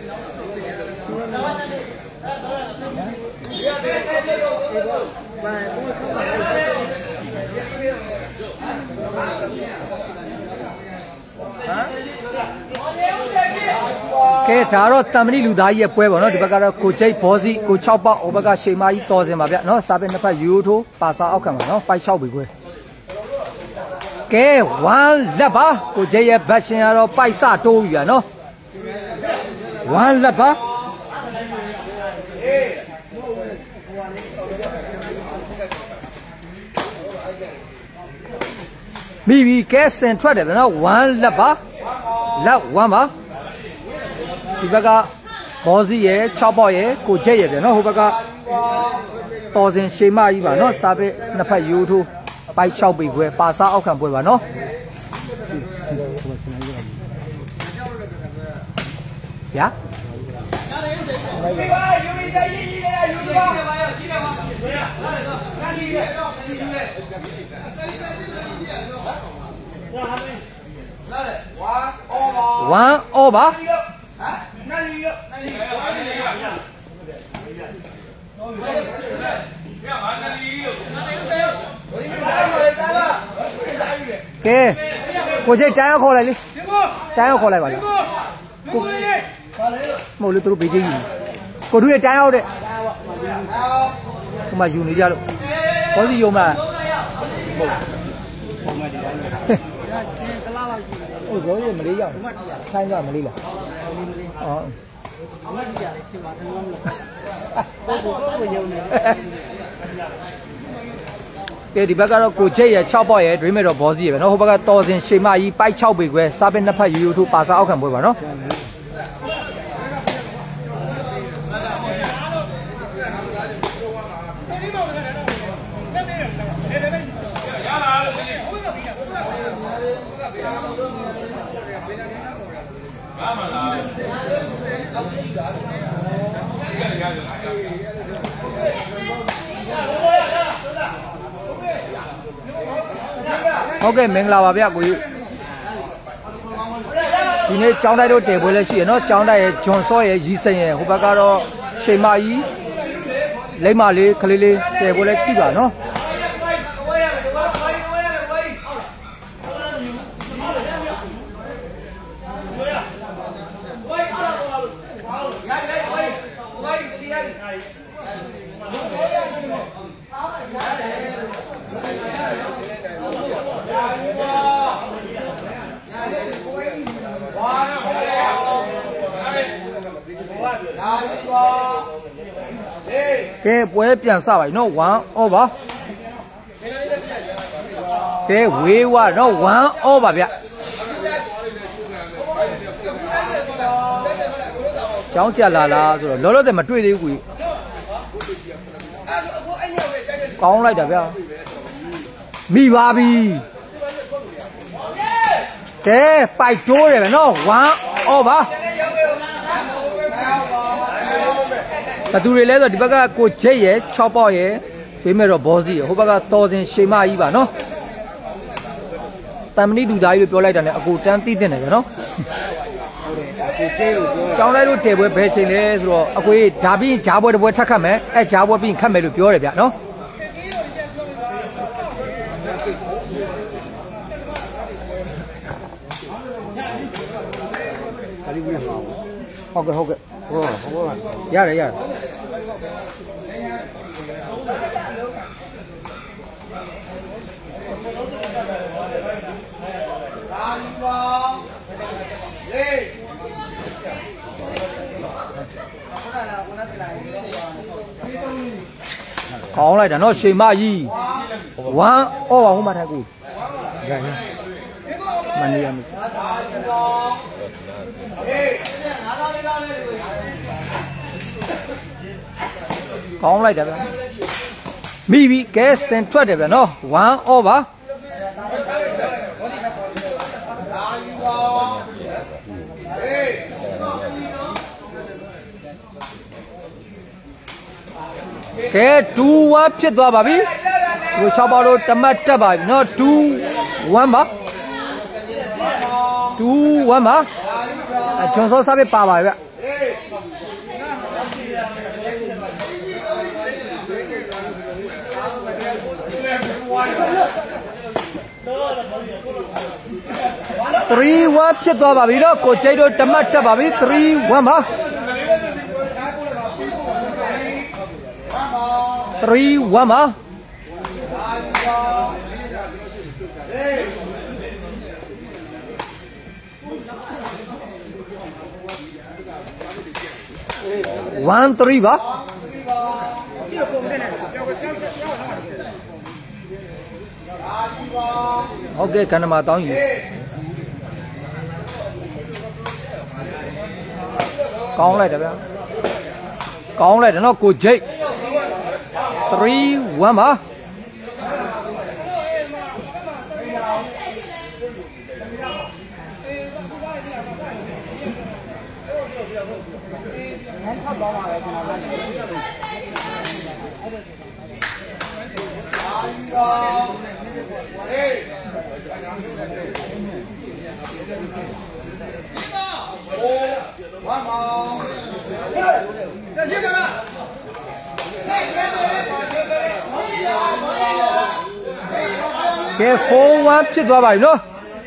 Cái thà đó tâm lý lưu đại gì quay vào nó thì bác cái cô chơi bỏ gì cô cháu bảo ở bác cái xem mai to xem mà biết nó sao bên nó phải YouTube ba sao áo nó phải cháu bị quay cái one lấp á cô chơi bắt xem nó phải sao đâu vậy nó one lấp á vì cái sen thoát được nó one lấp á lấp one mà thì bác cái bỏ gì vậy cháu bảo vậy cô chơi vậy nó bác cái to xem xem mai vậy nó sao bên nó phải YouTube phải cháu bị quay ba sao áo quay vào nó dạ one over cái cô chơi trái nó khô lại đi trái nó khô lại vào cô một lít tôi bị gì cô đuôi trái đâu đấy mà dùng đi ra đâu có gì dùng mà ôi có gì mà đi đâu thay ra mà đi là cái đi bác cái cô chơi à cháu bao rồi mấy rồi bỏ gì vậy nó bác cái to trên xem mai bay cháu bị quay sao bên nó phải YouTube ba sao không phải vào nó ok mình làm à biết quý thì này trong đây đâu để bồi lên xí nó trong đây chọn soi gì xây này hôm bữa đó xây mai lấy mà lấy khơi lấy để bồi lên chi cả nó cái bữa biển sao vậy nó quán over cái quế qua nó quán over vậy cháu xe là rồi lỡ để mà truy đi quỷ con lại được không mi ba bi cái bài trôi này nó quán over ta tôi lấy rồi thì bác cái cô chơi vậy cháu bao vậy với mấy rồi bỏ gì hôm bác cái to trên xem mai vậy nó ta mình đi đại rồiပြောlại rằng này cô trang tí tiền này nó trong đây luôn để bữa bé chơi này rồi cô ấy trả bi trả bữa bữa thắc khăm ấy trả bữa bi khăm mấy rồiပြောrồi vậy nó ok dạ đấy dạ còn lại là nó xem ma gì quá ô vào không mà thay cùi gầy nha mà đi ăn còn lại là mi bị cái sen thoát được nó quá ô vào cái two quá chết vào bà biết rồi sau bao lâu tomato bà nó two one mà two one mà trong số sao biết bà vậy 3-1 ဖြစ်သွားပါပြီနော်ကိုကျိတ်တို့တမတ်တက်ပါပြီ3-1ပါ3-1ပါ1-3ပါဟုတ်ကဲ့ခန္ဓာမှာတောင်းယူကောင်းလိုက်တယ်ဗျာကောင်းလိုက်တယ်နော်ကိုဂျိတ်3-1ပါကဲ4-1ဖြစ်သွားပါပြီနော်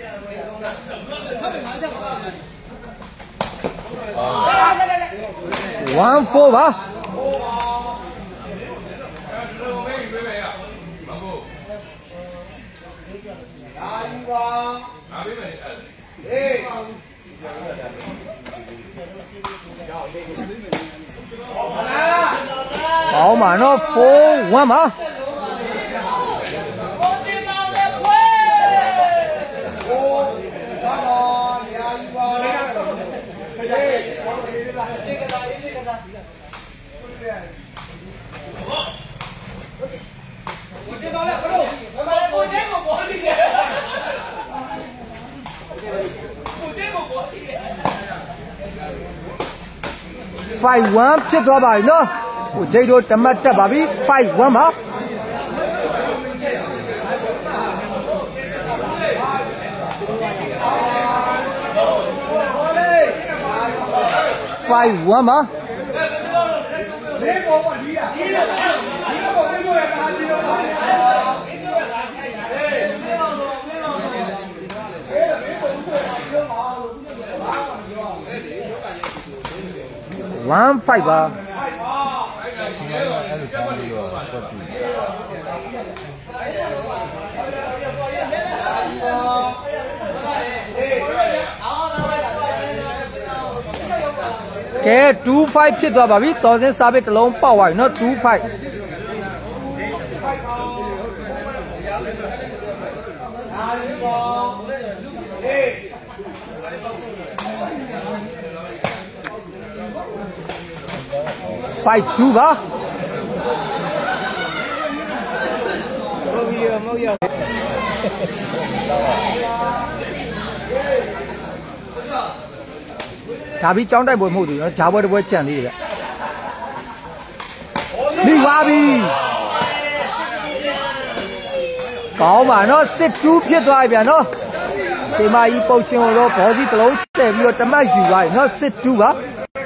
1-4ပါကောင်းပါနော်4-1ပါ5-1ဖြစ်သွားပါပြီနော်ကိုဂျိတ်တို့တမတ်တက်ပါပြီ5-1ပါ5-1ပါ1-5ပါကဲ2-5ဖြစ်သွားပါပြီတော်စင်းစားပစ်တစ်လုံးပေါက်သွားပြီနော်2-5 5-2ပါမဟုတ်ရဒါပြီးကြောင်းတိုက်ပွဲမဟုတ်ဘူးနော်ဂျာပွဲတစ်ပွဲကြံသေးတယ်ဗျမိသွားပြီကောင်းပါနော်6-2ဖြစ်သွားပြီဗျာနော်ဒီမကြီးပုတ်ရှင်ကိုတော့ဘောစီတစ်လုံးဆက်ပြီးတော့တမတ်ယူသွားပြီနော်6-2ပါ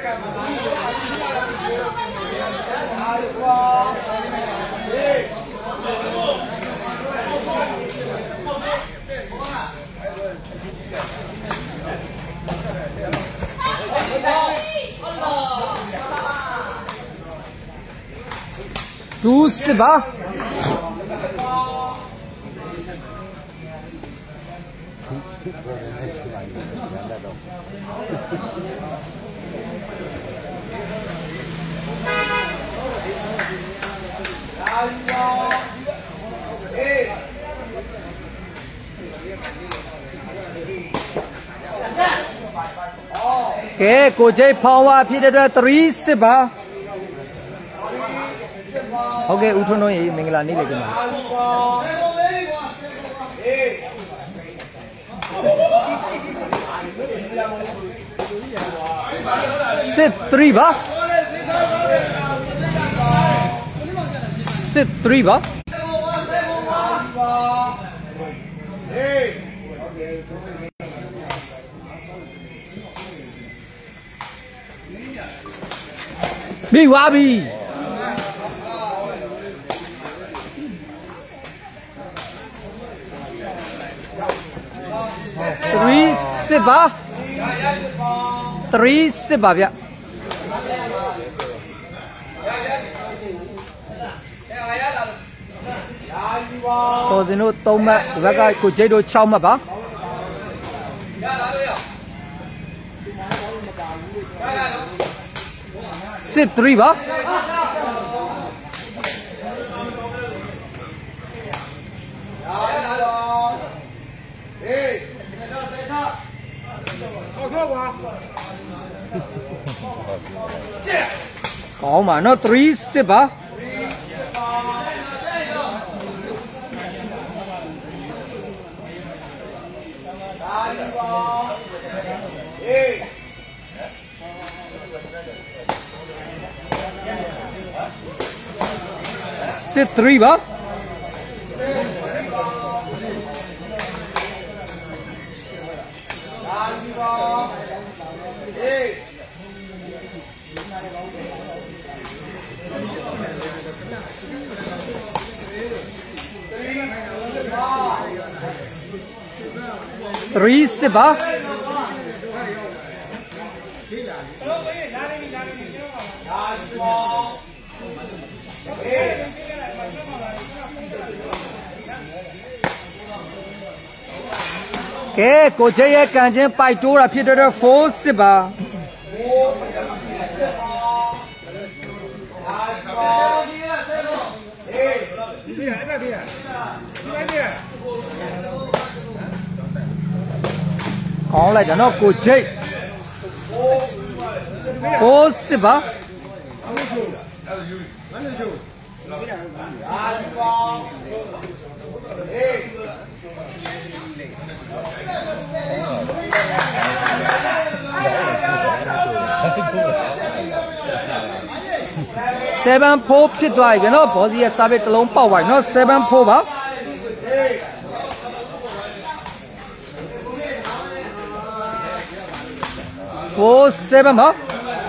2-6ပါကဲကိုကျိတ်ဖောင်းဝါဖြစ်တဲ့အတွက်3-6ပါဟုတ်ကဲ့ဦးထွန်းထွန်းရေမင်္ဂလာနေ့လေခင်ဗျာ6-3ပါ6-3ပါမိသွားပြီစစ်ပါ3စစ်ပါဗျတော်စင်တို့3မှတ်ဒီဘက်ကကိုဂျိတ်တို့6မှတ်ပါစစ်3ပါကောင်းပါနော်3စစ်ပါစစ်3ပါ3စစ်ပါကဲကိုကျဲရဲ့ကန်ချင်းပိုက်တိုးတာဖြစ်တဲ့4စစ်ပါကောင်းလိုက်တာနော်ကိုကျိတ်4စစ်ပါ7-4ဖြစ်သွားပြီနော်ဘောစီရဲ့စာပေတစ်လုံးပေါက်သွားပြီနော်7-4ပါ4-7ပါ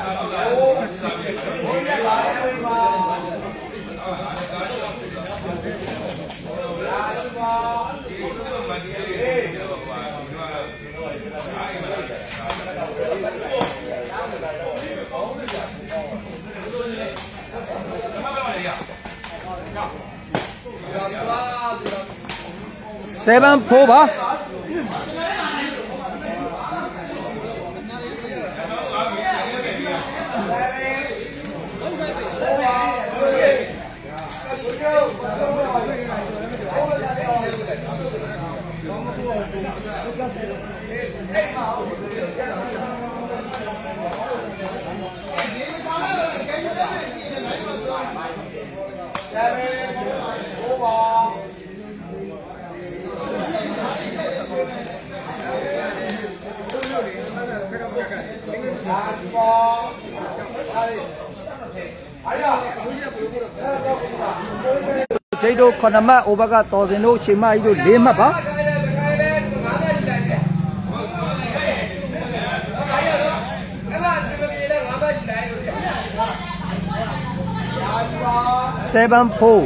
7-4ပါဂျိတ်တို့9မှတ်အိုဘကတော်စင်တို့ချိန်မကြီးတို့4မှတ်ပါ7-4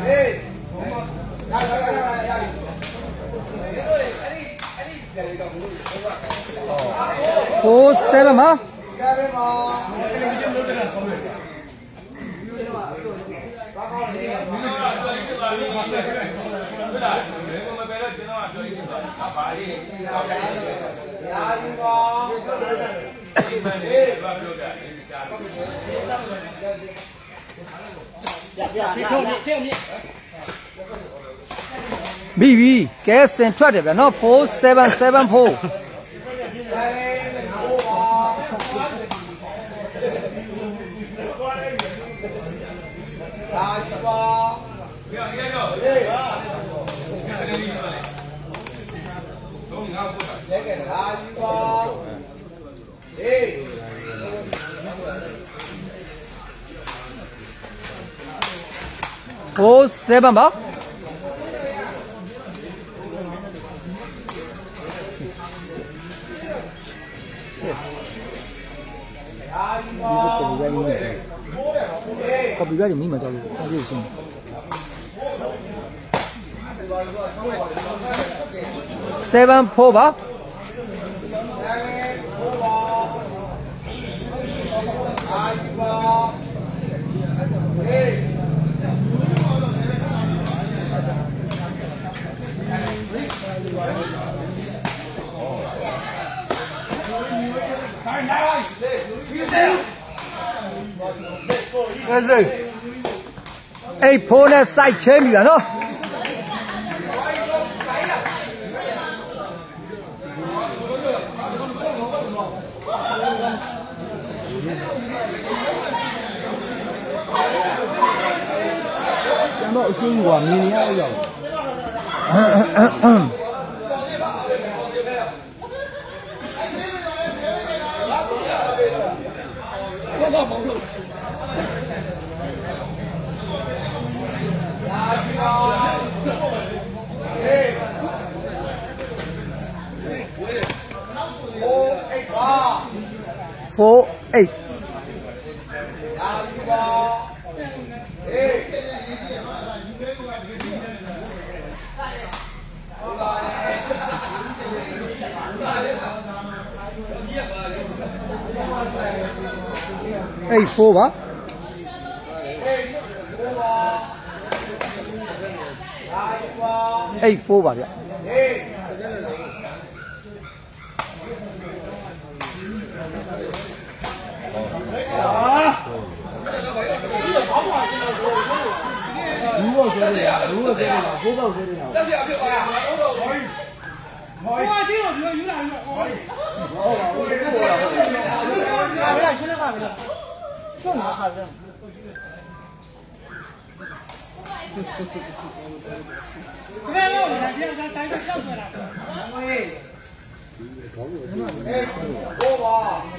4-7ပါBB ကဲစင်ထွက်တယ်ဗျာနော်4-7-7-44-7ပါကော်ပီကမိမတော်လို့အဲ့ဒီရှင်း7-4ပါ 4နဲ့စိုက်ချင်းပြီနော်ကျွန်တော်အရှင်းကမြင်ရအောင် 4-8 8-4 ပါ8-4ပါဗျဘူးတော့ကျဲတယ်ဘူးတော့ကျဲတယ်ဘိုးကောက်ကျဲတယ်တက်ပြဖြစ်ပါလားဟောဟောဒီတော့ပြောယူလာယူဟောဟုတ်ပါဘူးဟောပါဘူးလာရှင်းနေပါမယ်ရှင်းမှာခါပြန်ဘယ်လိုလဲဒီကတိုင်းကြောက်နေတာဟေးဘောပါ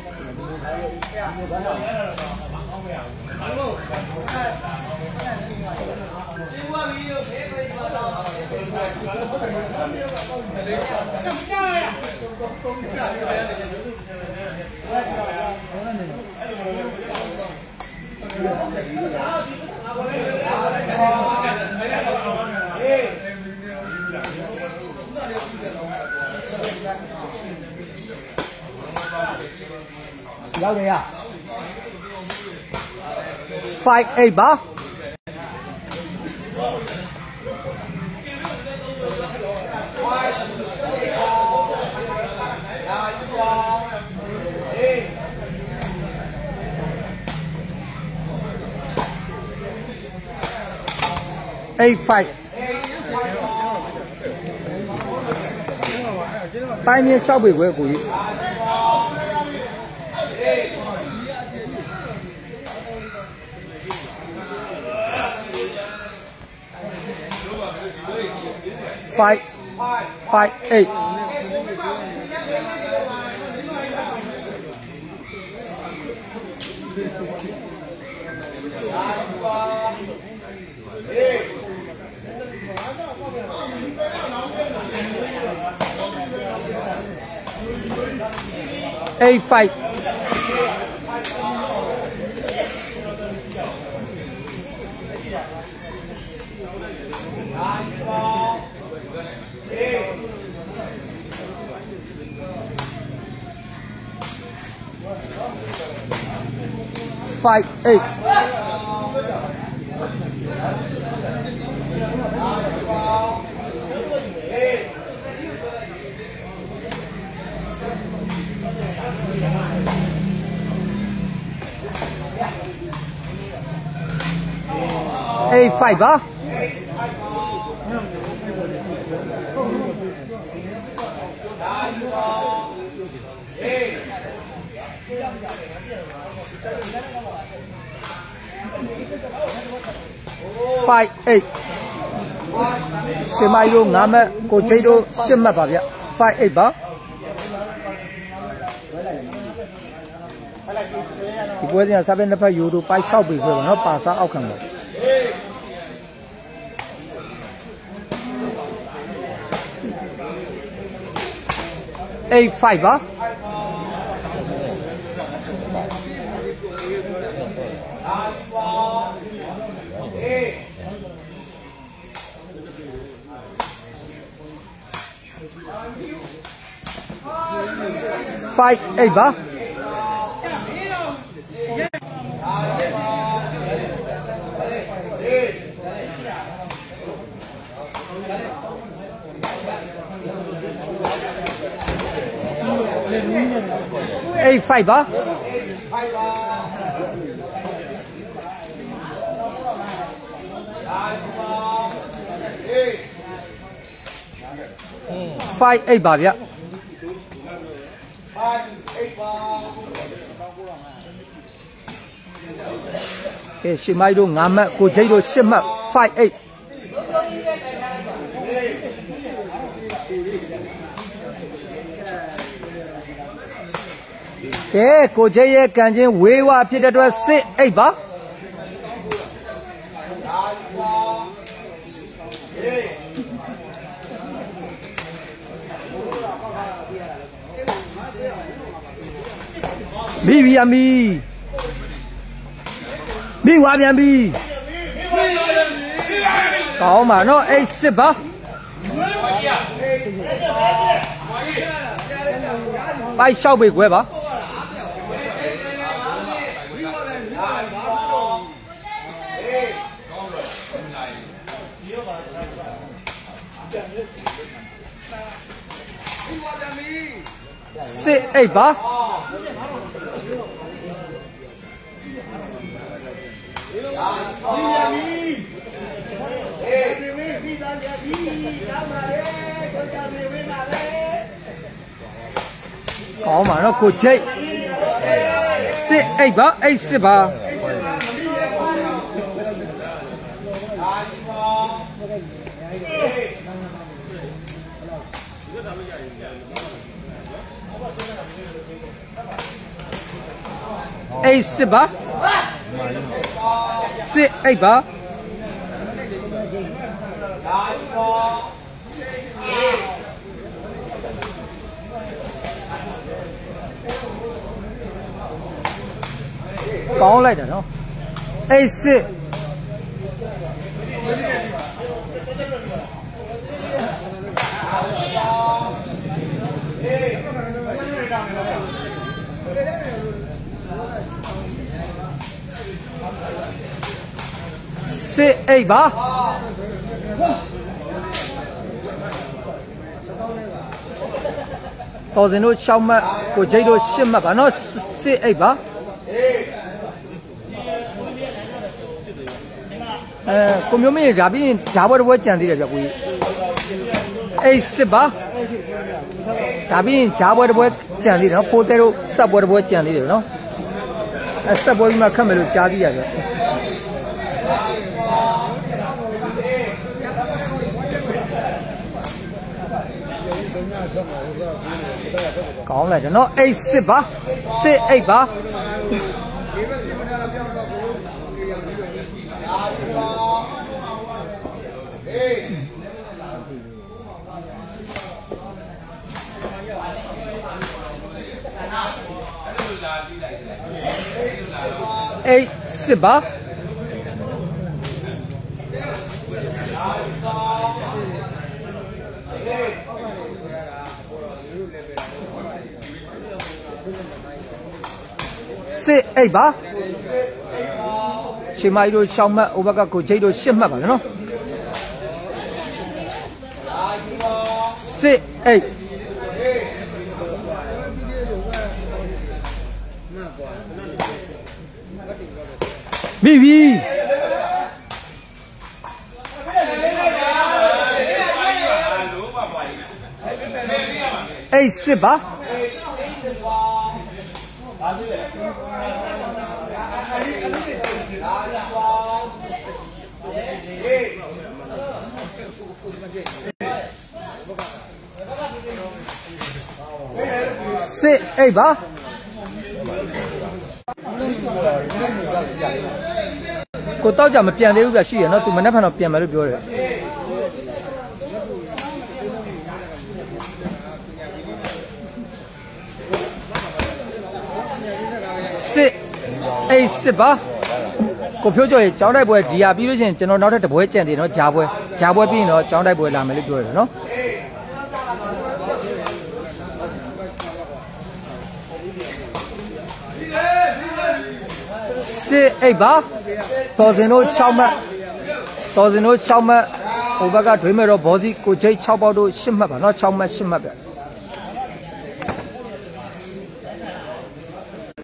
ရောက်တယ်ရ5-8ပါ8-5ပိုင်းမြင့်6ပေခွဲကိုကြီး5-8 8-5 5-8 8-5ပါ5-8ရှင်မကြီးတို့9မှတ်ကိုချိတ်တို့10မှတ်ပါဗျ5-8ပါဒီပွဲစဉ်ကစာပေနှစ်ဖက်ယူတို့ပိုက်6ပေခွဲပါနော်ပါစားအောက်ခံပါ8-5ပါ5-8ပါ5-8 85ပါ58ပါဗျကဲရှီမိုက်တို့9မှတ်ကိုဂျိတ်တို့10မှတ်58ကဲကိုဂျိတ်ရဲ့ကန်ချင်းဝေးဝါဖြစ်တဲ့အတွက်စစ်8ပါမိဝါပြန်ပြီကောင်းပါနော်အဲ့စစ်ပါပိုက်လျှောက်ပေခွဲပါစစ်8ပါကောင်းပါနော်ကိုဂျိတ်စစ်8ပါ8ပါစစ်ပါစစ်8ပါကောင်းလိုက်တာနော်စစ်စစ်8ပါတော်စင်တို့6မှတ်ကိုဂျိတ်တို့10မှတ်ပါနော်စစ်8ပါကိုမျိုးမင်းဒါပြီးရင်ဂျာဘွဲတစ်ပွဲကြံသေးတယ်ဗျကိုကြီးစစ်ပါဒါပြီးရင်ဂျာဘွဲတစ်ပွဲကြံသေးတယ်နော်ဖိုးတဲတို့စက်ဘွဲတစ်ပွဲကြံသေးတယ်နော်စက်ဘွဲပြီးမှခတ်မယ်လို့ကြားသိရဗျကောင်းလိုက်တယ်နော်စစ်ပါစစ်8ပါစစ်ပါစစ်8ပါရှီမိုင်တို့6မှတ်ဟိုဘက်ကကိုဂျိတ်တို့10မှတ်ပါနော်စစ်8မိပြီစစ်ပါစစ်8ပါကိုတောက်ကြမပြန်သေးဘူးဗျရှိရနော်သူမနေ့ဖန်တော့ပြန်မယ်လို့ပြောတယ်စစ်ပါကိုဖြိုးကျော်ရဲ့ကျောင်းတိုက်ပွဲဒီဟာပြီးလို့ရှိရင်ကျွန်တော်နောက်ထပ်တပွဲကြံသေးတယ်နော်ဂျာပွဲပြီးရင်တော့ကျောင်းတိုက်ပွဲလာမယ်လို့ပြောတယ်နော်စစ်8ပါတော်စင်တို့6မှတ်ဟိုဘက်ကဒွေးမဲ့တော့ဘောစီကိုဂျိတ်6ပေါက်တို့10မှတ်ပါနော်6မှတ်10မှတ်ဗျ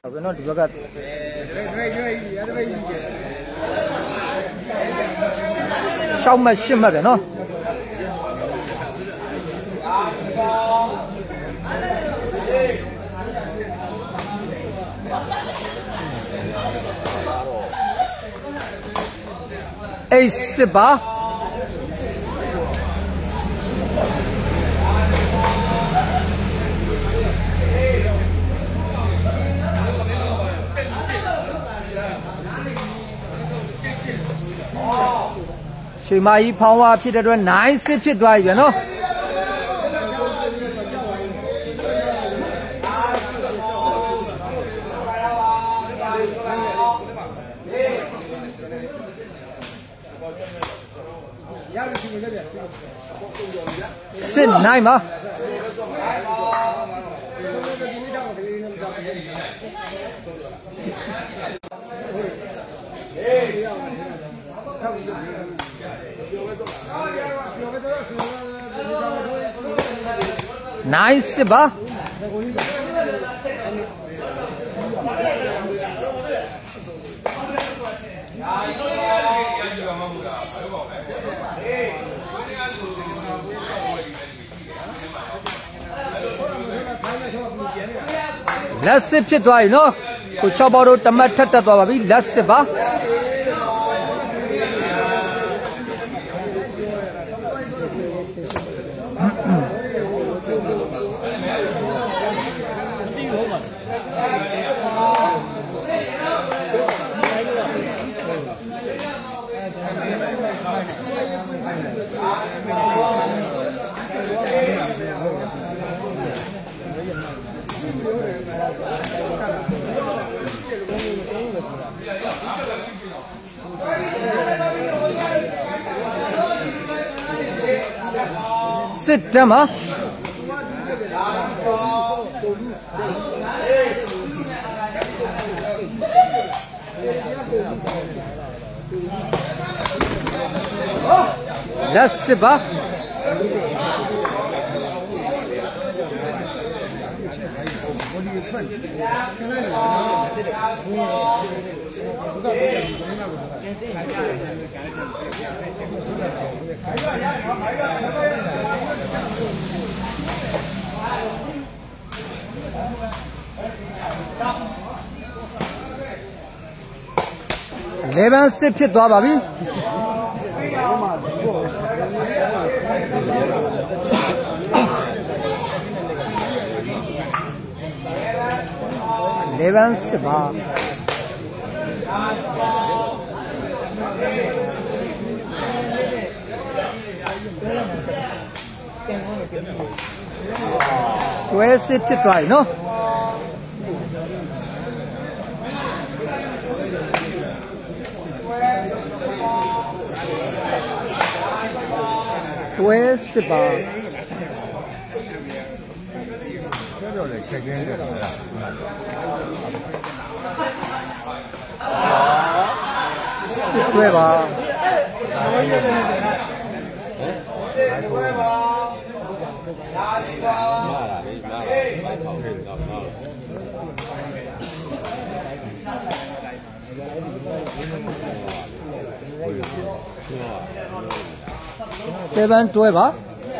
ဘယ်တော့ဒီဘက်ကရှောက်မှရှစ်မှတ်ပဲနော်အိတ်စစ်ပါရွှေမကြီးဖောင်းဝါဖြစ်တဲ့အတွက်နိုင်စစ်ဖြစ်သွားပြီဗျာနော်စစ်နိုင်ပါနိုင်စစ်ပါလက်စစ်ဖြစ်သွားပြီနော်ကို6ပေါက်တို့တမတ်ထက်တက်သွားပါပြီလက်စစ်ပါစစ်တမ်းပါလက်စစ်ပါ11စစ်ဖြစ်သွားပါပြီ11စစ်ပါတွဲစစ်ဖြစ်သွားပြီနော်တွဲစစ်ပါပြောလေချက်ချင်းတယ်စစ်တွဲပါ7တွဲပါ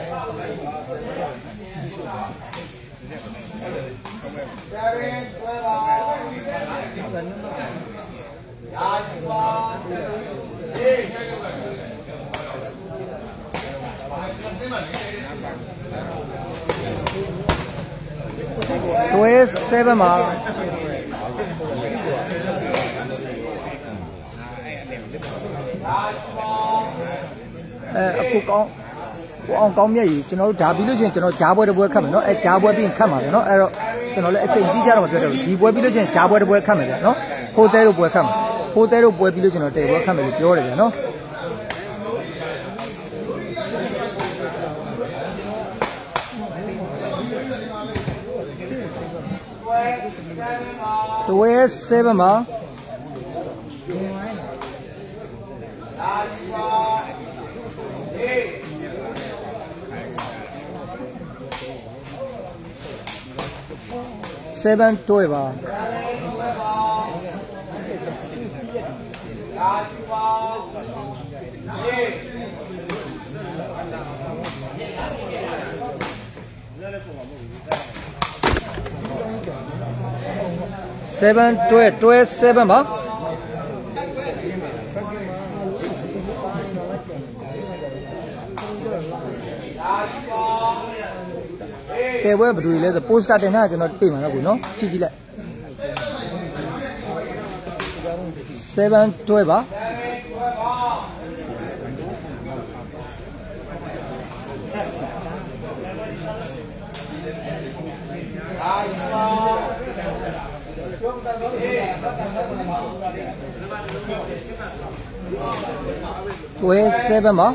တွဲ7မှာအခုကောင်းကိုအောင်ကောင်းမြတ်ကြီးကျွန်တော်တို့ဒါပြီးလို့ချင်းကျွန်တော်ဂျားပွဲတစ်ပွဲခတ်မယ်နော်ဂျားပွဲပြီးရင်ခတ်မှာပဲနော်အဲ့တော့ကျွန်တော်လည်းအချိန်ကြီးကြတော့မပြောတော့ဘူးဒီပွဲပြီးလို့ချင်းဂျားပွဲတစ်ပွဲခတ်မယ်ဗျာနော်ဖိုးသဲတို့ပွဲခတ်မယ်ဖိုးသဲတို့ပွဲပြီးလို့ကျွန်တော်တဲပွဲခတ်မယ်လို့ပြောတယ်ဗျာနော်တွဲ7မှာ7တွဲပါ 7 12 7ပါကဲဘယ်ဘယ်လိုလဲဆိုပိုစတာတင်ထားကျွန်တော်တွေ့မှာတော့ကိုနော်ကြည့်ကြည့်လိုက်7 12ပါ7ပါ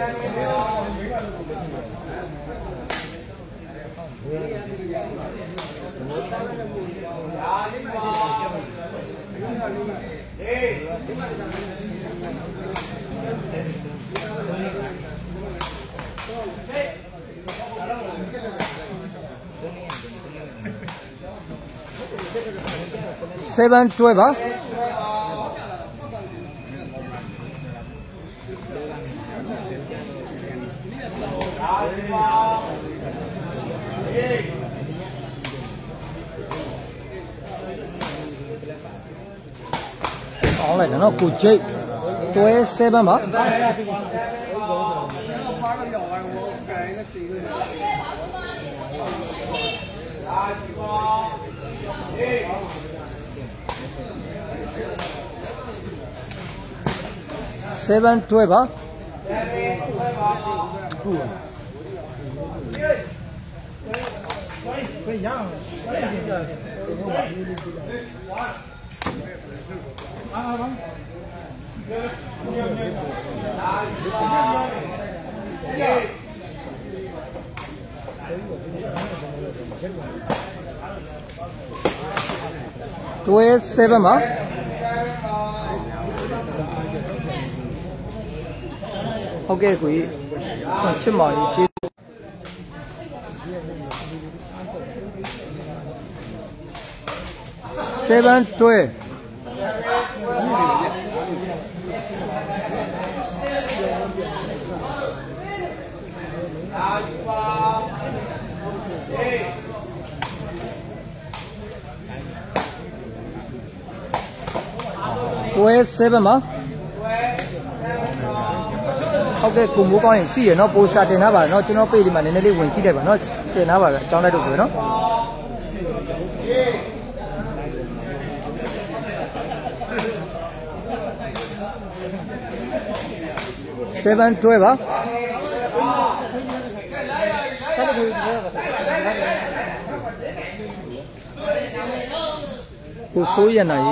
7 12ပါအောင်လိုက်နော်ကိုဂျိတ်12 7ပါ7 12ပါ7ပါဟုတ်ကဲ့ကိုကြီးချစ်မောင်ကြီးကျေး7 127ပါဟုတ်ကဲ့ကိုမိုးကောင်းရင်ရှိရနော်ပိုစတာတင်ထားပါနော်ကျွန်တော်ပေးလေးမှာနည်းနည်းလေးဝင်ကြည့်လိုက်ပါနော်တင်ထားပါပဲအကြောင်းလိုက်တော့ပြောနော်7 12ပါကိုစိုးရနိုင်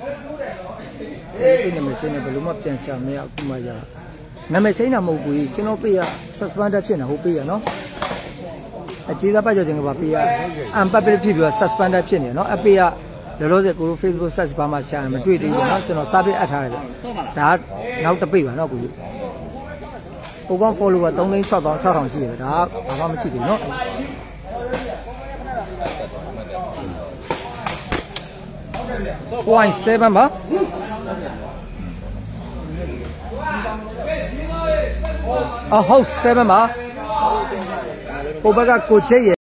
ဒီနာမည်ချင်းနဲ့ဘယ်လိုမှပြန်ချမရအခုမှရနာမည်ချင်းတာမဟုတ်ဘူးကျွန်တော်ပေးရ suspended ဖြစ်နေဟုတ်ပေးရနော်အကြီးစားပတ်ကြော်ခြင်းကပါပေးရ unpublic ဖြစ်ပြီးတော့ suspended ဖြစ်နေနော်အပေးရလောလောဆယ်ကိုလို Facebook search ဘာမှရှာမတွေ့သေးဘူးနော်ကျွန်တော် service အပ်ထားတယ်ဒါနောက်တစ်ပိတ်ပါနော်ကိုကြီးဟိုကောင် follower 3,600,000ရှိတယ်ဒါဘာမှမရှိသေးဘူးနော်7ပါဟုတ်7ပါဟိုဘက်ကကိုကျိတ်ရ